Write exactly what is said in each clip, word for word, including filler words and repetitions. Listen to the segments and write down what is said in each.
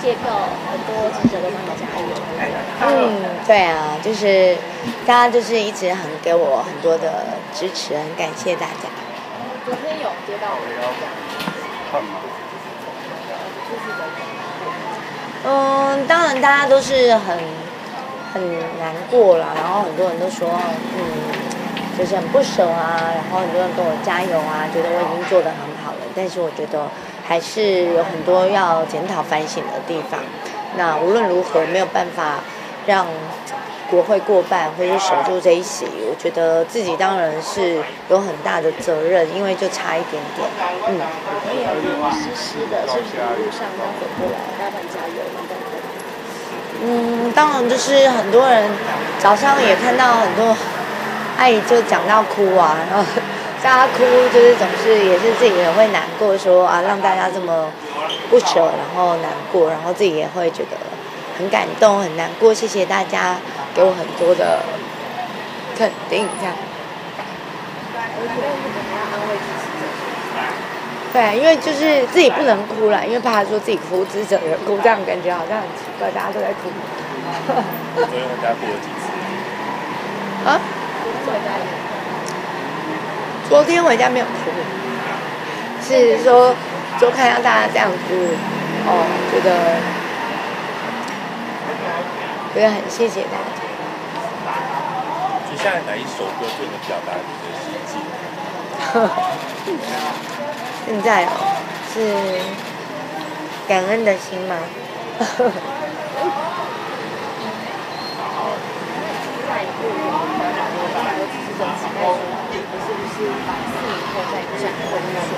谢票，很多记者都帮你加油。 嗯，对啊，就是大家就是一直很给我很多的支持，很感谢大家。 昨天有接到这样， 嗯，当然大家都是很很难过啦，然后很多人都说，嗯，就是很不舍啊，然后很多人跟我加油啊，觉得我已经做得很好了，但是我觉得还是有很多要检讨反省的地方。那无论如何没有办法让国会过半或者守住这一席，我觉得自己当然是有很大的责任，因为就差一点点。嗯。 我也有湿湿的，是不是一路上要走过来，大家加油等等。 嗯，当然就是很多人早上也看到很多阿姨就讲到哭啊，然后大家哭就是总是也是自己也会难过说，说啊让大家这么不舍，然后难过，然后自己也会觉得很感动很难过，谢谢大家给我很多的肯定，这样。 我觉得你可能要安慰自己。 对，因为就是自己不能哭了，因为怕说自己哭，支持者人哭，这样感觉好像很奇怪，大家都在哭。 昨天回家哭了几次？ 啊？昨天回家没有哭，是说就看到大家这样子，哦，觉得觉得很谢谢大家。 所以现在哪一首歌最能表达你的心境？ 现在哦，是感恩的心吗？ 下一步有没有很多支持者期待说，你是不是四年后再战会选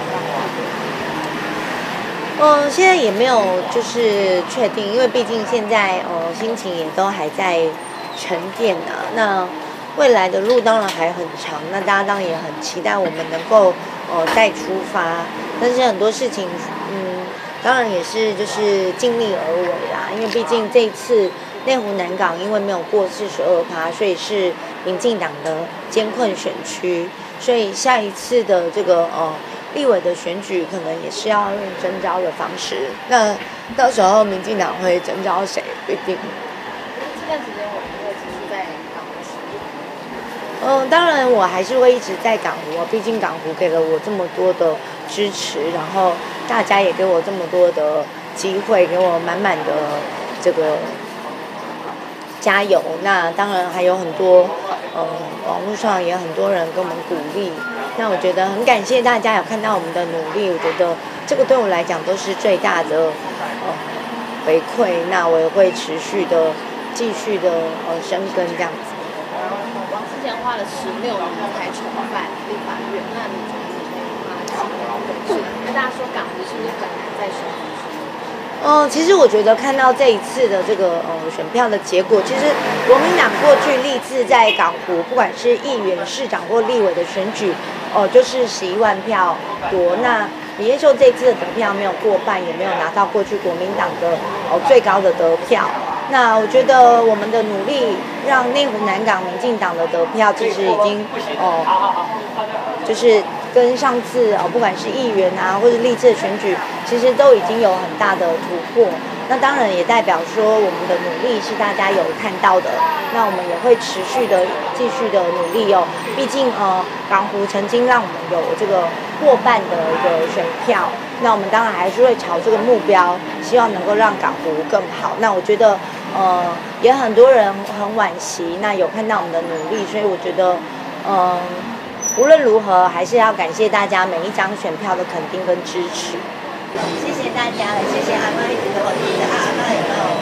到？ 嗯，现在也没有就是确定，因为毕竟现在呃心情也都还在沉淀啊。那未来的路当然还很长，那大家当然也很期待我们能够呃再出发。但是很多事情，嗯，当然也是就是尽力而为啦。因为毕竟这一次内湖南港因为没有过四十二趴，所以是民进党的艰困选区，所以下一次的这个呃立委的选举可能也是要用征召的方式。那到时候民进党会征召谁不一定。 这段时间我们会持续在港湖使用。 嗯，当然我还是会一直在港湖啊，毕竟港湖给了我这么多的支持，然后大家也给我这么多的机会，给我满满的这个加油。那当然还有很多，嗯，网络上也有很多人给我们鼓励。那我觉得很感谢大家有看到我们的努力，我觉得这个对我来讲都是最大的呃回馈。那我也会持续的继续的呃深耕这样子。 王之前花了十六年才重返立法院，那你觉得你可以花几年回去？跟大家说港湖是不是很难再选？ 嗯，其实我觉得看到这一次的这个呃选票的结果，其实国民党过去历次在港湖，不管是议员、市长或立委的选举，哦、呃，就是十一万票多。那李彥秀这次的得票没有过半，也没有拿到过去国民党的哦、呃、最高的得票。那我觉得我们的努力让内湖南港民进党的得票其实已经哦、呃，就是跟上次哦、呃、不管是议员啊或者历次的选举，其实都已经有很大的突破。那当然也代表说我们的努力是大家有看到的，那我们也会持续的继续的努力哦。毕竟呃港湖曾经让我们有这个过半的一个选票，那我们当然还是会朝这个目标，希望能够让港湖更好。那我觉得呃也很多人很惋惜，那有看到我们的努力，所以我觉得嗯、呃、无论如何还是要感谢大家每一张选票的肯定跟支持。谢谢大家了，谢谢阿妈一直跟我提的啊，阿妈有没有？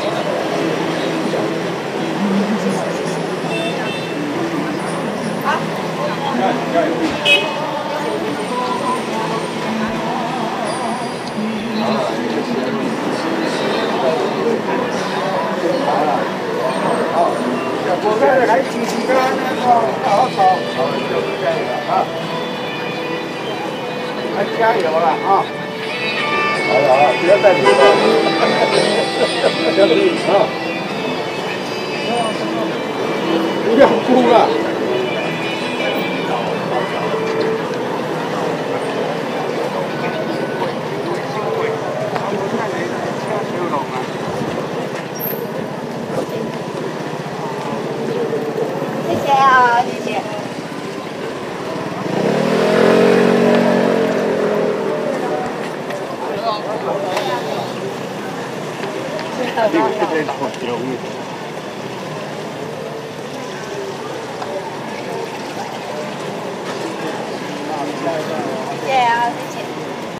好，加油！ 好，我看来支持他那个好好，加油啊！加油了啊！好了好了，不要再哭了，不要哭啊！不要哭了。我看来像修容啊。 好，谢谢。 这个这个好容易。